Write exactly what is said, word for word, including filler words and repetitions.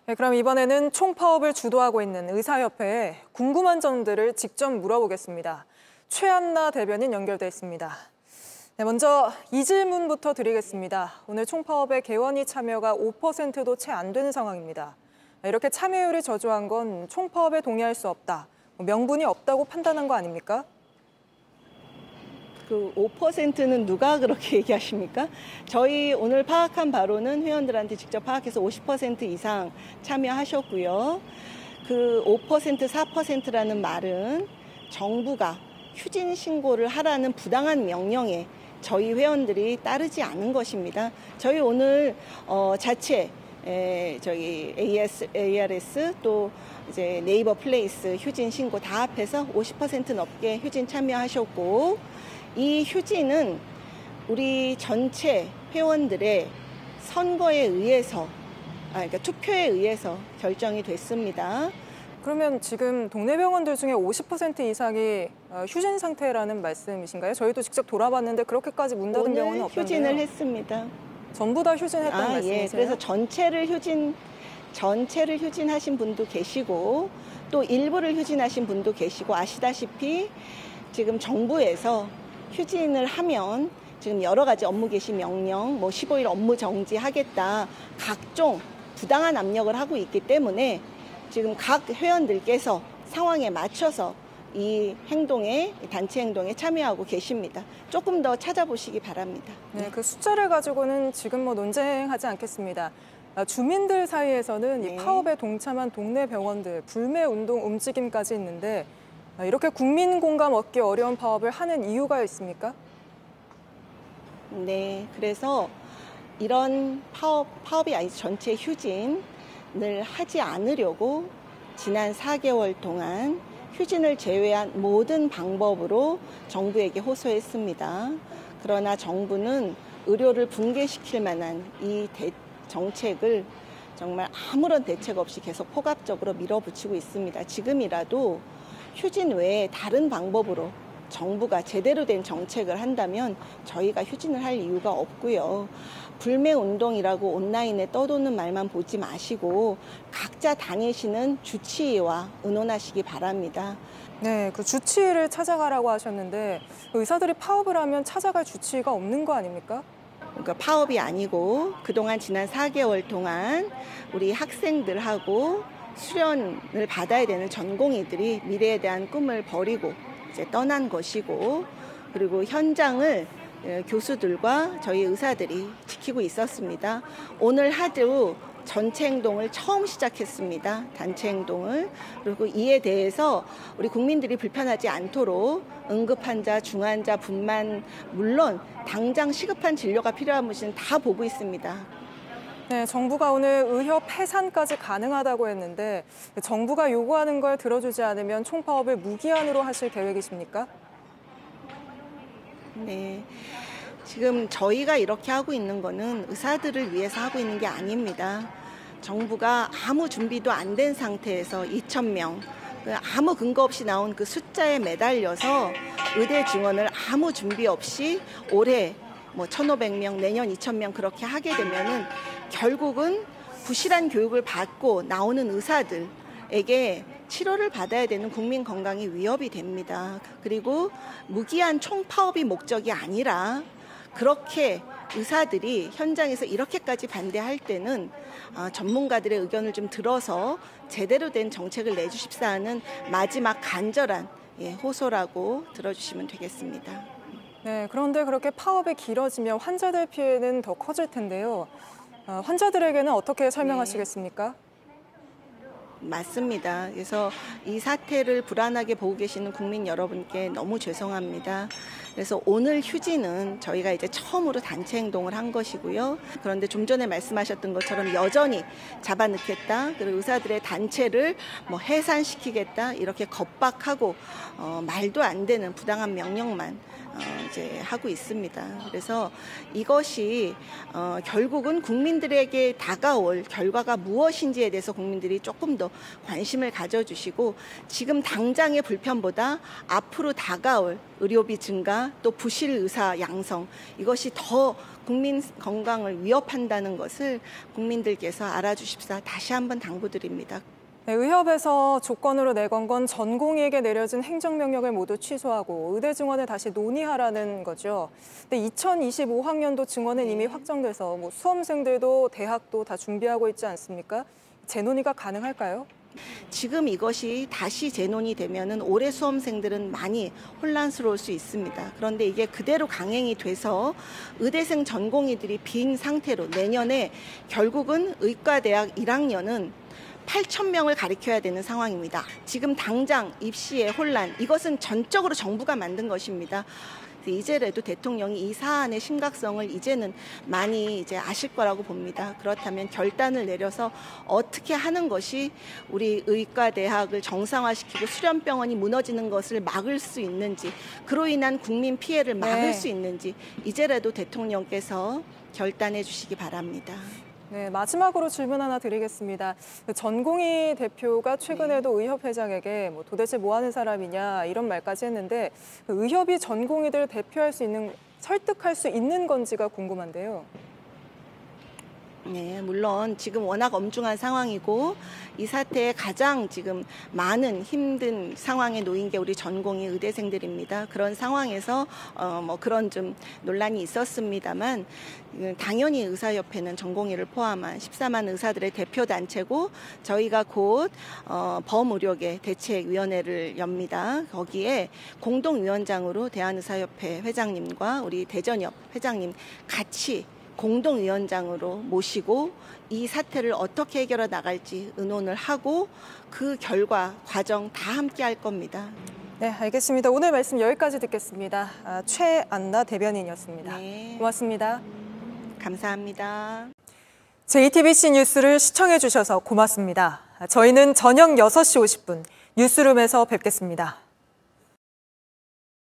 네, 그럼 이번에는 총파업을 주도하고 있는 의사협회에 궁금한 점들을 직접 물어보겠습니다. 최한나 대변인 연결돼 있습니다. 네, 먼저 이 질문부터 드리겠습니다. 오늘 총파업에 개원이 참여가 오 퍼센트도 채 안 되는 상황입니다. 이렇게 참여율이 저조한 건 총파업에 동의할 수 없다, 명분이 없다고 판단한 거 아닙니까? 그 오 퍼센트는 누가 그렇게 얘기하십니까? 저희 오늘 파악한 바로는 회원들한테 직접 파악해서 오십 퍼센트 이상 참여하셨고요. 그 오 퍼센트, 사 퍼센트라는 말은 정부가 휴진 신고를 하라는 부당한 명령에 저희 회원들이 따르지 않은 것입니다. 저희 오늘 어, 자체 에, 저희 에이에스, 에이알에스 또 이제 네이버 플레이스 휴진 신고 다 합해서 오십 퍼센트 넘게 휴진 참여하셨고, 이 휴진은 우리 전체 회원들의 선거에 의해서, 아, 그러니까 투표에 의해서 결정이 됐습니다. 그러면 지금 동네 병원들 중에 오십 퍼센트 이상이 휴진 상태라는 말씀이신가요? 저희도 직접 돌아봤는데 그렇게까지 문 닫은 병원은 없던데요. 휴진을 했습니다. 전부 다 휴진했다는 아, 말씀이세요? 예. 그래서 전체를 휴진, 전체를 휴진하신 분도 계시고 또 일부를 휴진하신 분도 계시고, 아시다시피 지금 정부에서 휴진을 하면 지금 여러 가지 업무 개시 명령, 뭐 십오 일 업무 정지하겠다, 각종 부당한 압력을 하고 있기 때문에 지금 각 회원들께서 상황에 맞춰서 이 행동에, 단체 행동에 참여하고 계십니다. 조금 더 찾아보시기 바랍니다. 네, 그 숫자를 가지고는 지금 뭐 논쟁하지 않겠습니다. 주민들 사이에서는 네. 이 파업에 동참한 동네 병원들 불매 운동 움직임까지 있는데, 이렇게 국민 공감 얻기 어려운 파업을 하는 이유가 있습니까? 네, 그래서 이런 파업, 파업이 아니 전체 휴진을 하지 않으려고 지난 사 개월 동안 휴진을 제외한 모든 방법으로 정부에게 호소했습니다. 그러나 정부는 의료를 붕괴시킬 만한 이 대, 정책을 정말 아무런 대책 없이 계속 포괄적으로 밀어붙이고 있습니다. 지금이라도 휴진 외에 다른 방법으로 정부가 제대로 된 정책을 한다면 저희가 휴진을 할 이유가 없고요. 불매운동이라고 온라인에 떠도는 말만 보지 마시고 각자 다니시는 주치의와 의논하시기 바랍니다. 네, 그 주치의를 찾아가라고 하셨는데 의사들이 파업을 하면 찾아갈 주치의가 없는 거 아닙니까? 그러니까 파업이 아니고 그동안 지난 사 개월 동안 우리 학생들하고 수련을 받아야 되는 전공의들이 미래에 대한 꿈을 버리고 이제 떠난 것이고, 그리고 현장을 교수들과 저희 의사들이 지키고 있었습니다. 오늘 하루 전체 행동을 처음 시작했습니다. 단체 행동을. 그리고 이에 대해서 우리 국민들이 불편하지 않도록 응급환자, 중환자, 분만 물론 당장 시급한 진료가 필요한 분은 다 보고 있습니다. 네, 정부가 오늘 의협 폐산까지 가능하다고 했는데 정부가 요구하는 걸 들어주지 않으면 총파업을 무기한으로 하실 계획이십니까? 네, 지금 저희가 이렇게 하고 있는 거는 의사들을 위해서 하고 있는 게 아닙니다. 정부가 아무 준비도 안 된 상태에서 이천 명, 아무 근거 없이 나온 그 숫자에 매달려서 의대 증원을 아무 준비 없이 올해 뭐 천오백 명, 내년 이천 명 그렇게 하게 되면은 결국은 부실한 교육을 받고 나오는 의사들에게 치료를 받아야 되는 국민 건강이 위협이 됩니다. 그리고 무기한 총파업이 목적이 아니라 그렇게 의사들이 현장에서 이렇게까지 반대할 때는 전문가들의 의견을 좀 들어서 제대로 된 정책을 내주십사 하는 마지막 간절한 호소라고 들어주시면 되겠습니다. 네, 그런데 그렇게 파업이 길어지면 환자들 피해는 더 커질 텐데요. 환자들에게는 어떻게 설명하시겠습니까? 네. 맞습니다. 그래서 이 사태를 불안하게 보고 계시는 국민 여러분께 너무 죄송합니다. 그래서 오늘 휴진은 저희가 이제 처음으로 단체 행동을 한 것이고요. 그런데 좀 전에 말씀하셨던 것처럼 여전히 잡아넣겠다, 그리고 의사들의 단체를 뭐 해산시키겠다, 이렇게 겁박하고 어, 말도 안 되는 부당한 명령만 어, 이제 하고 있습니다. 그래서 이것이 어, 결국은 국민들에게 다가올 결과가 무엇인지에 대해서 국민들이 조금 더 관심을 가져주시고 지금 당장의 불편보다 앞으로 다가올 의료비 증가 또 부실 의사 양성 이것이 더 국민 건강을 위협한다는 것을 국민들께서 알아주십사 다시 한번 당부드립니다. 네, 의협에서 조건으로 내건 건 전공의에게 내려진 행정명령을 모두 취소하고 의대 증원을 다시 논의하라는 거죠. 근데 이천이십오 학년도 증원은 이미 확정돼서 뭐 수험생들도 대학도 다 준비하고 있지 않습니까? 재논의가 가능할까요? 지금 이것이 다시 재논이 되면은 올해 수험생들은 많이 혼란스러울 수 있습니다. 그런데 이게 그대로 강행이 돼서 의대생 전공의들이 빈 상태로 내년에 결국은 의과대학 일 학년은 팔천 명을 가리켜야 되는 상황입니다. 지금 당장 입시의 혼란, 이것은 전적으로 정부가 만든 것입니다. 이제라도 대통령이 이 사안의 심각성을 이제는 많이 이제 아실 거라고 봅니다. 그렇다면 결단을 내려서 어떻게 하는 것이 우리 의과대학을 정상화시키고 수련병원이 무너지는 것을 막을 수 있는지, 그로 인한 국민 피해를 막을 네. 수 있는지 이제라도 대통령께서 결단해 주시기 바랍니다. 네, 마지막으로 질문 하나 드리겠습니다. 전공의 대표가 최근에도 네. 의협 회장에게 뭐 도대체 뭐 하는 사람이냐 이런 말까지 했는데 의협이 전공의들을 대표할 수 있는, 설득할 수 있는 건지가 궁금한데요. 네, 물론 지금 워낙 엄중한 상황이고 이 사태에 가장 지금 많은 힘든 상황에 놓인 게 우리 전공의 의대생들입니다. 그런 상황에서 어, 뭐 그런 좀 논란이 있었습니다만 당연히 의사협회는 전공의를 포함한 십사만 의사들의 대표 단체고 저희가 곧 어, 범의료계 대책위원회를 엽니다. 거기에 공동위원장으로 대한의사협회 회장님과 우리 대전협 회장님 같이 공동위원장으로 모시고 이 사태를 어떻게 해결해 나갈지 의논을 하고 그 결과 과정 다 함께 할 겁니다. 네, 알겠습니다. 오늘 말씀 여기까지 듣겠습니다. 아, 최안나 대변인이었습니다. 네. 고맙습니다. 감사합니다. 제이티비씨 뉴스를 시청해 주셔서 고맙습니다. 저희는 저녁 여섯 시 오십 분 뉴스룸에서 뵙겠습니다.